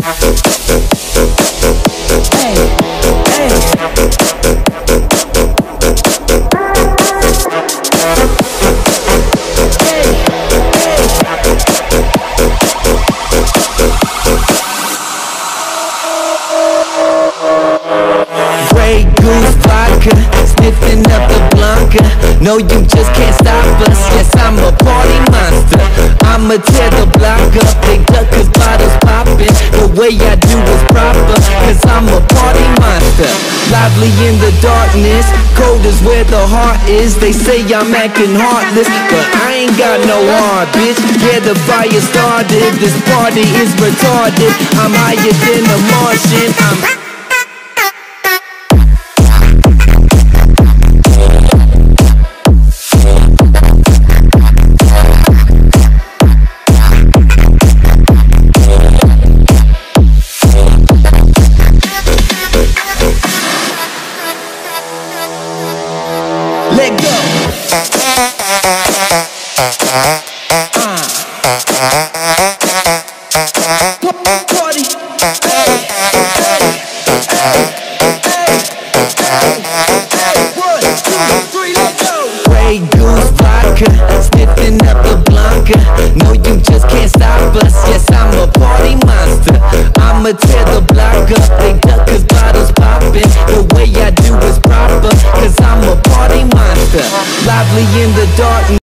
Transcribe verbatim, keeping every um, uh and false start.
Grey Goose vodka, sniffing up the Blanca. No, you just can't stop us. Yes, I'm a party monster. I'ma tear the block up. They duck cause bottles poppin'. The way I do is proper, cause I'm a party monster. Lively in the darkness, cold is where the heart is. They say I'm acting heartless, but I ain't got no heart, bitch. Yeah, the fire started. This party is retarded. I'm higher than a Martian. I'm let go. Uh. Party. Hey, hey, hey, hey, hey. One, two, three, let go. Grey Goose vodka, sniffing up the Blanca. No, you just can't stop us. Yes, I'm a party monster. I'ma tear the block up. They duck cause bottles poppin'. The way I do is proper, cause I'm a party monster. Lively in the dark.